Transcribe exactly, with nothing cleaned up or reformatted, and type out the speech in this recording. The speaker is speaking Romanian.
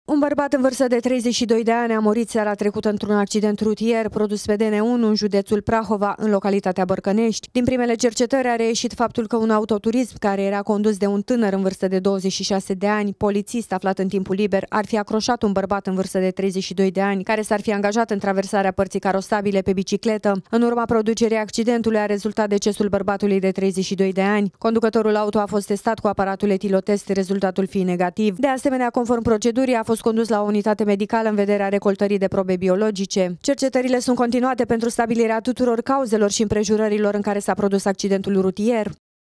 Un bărbat în vârstă de treizeci și doi de ani a murit seara trecută într-un accident rutier produs pe D N unu în județul Prahova, în localitatea Bărcănești. Din primele cercetări a reieșit faptul că un autoturism care era condus de un tânăr în vârstă de douăzeci și șase de ani, polițist aflat în timpul liber, ar fi acroșat un bărbat în vârstă de treizeci și doi de ani, care s-ar fi angajat în traversarea părții carosabile pe bicicletă. În urma producerii accidentului a rezultat decesul bărbatului de treizeci și doi de ani. Conducătorul auto a fost testat cu aparatul etilotest, rezultatul fiind negativ. De asemenea, conform procedurii, a fost condus la o unitate medicală în vederea recoltării de probe biologice. Cercetările sunt continuate pentru stabilirea tuturor cauzelor și împrejurărilor în care s-a produs accidentul rutier.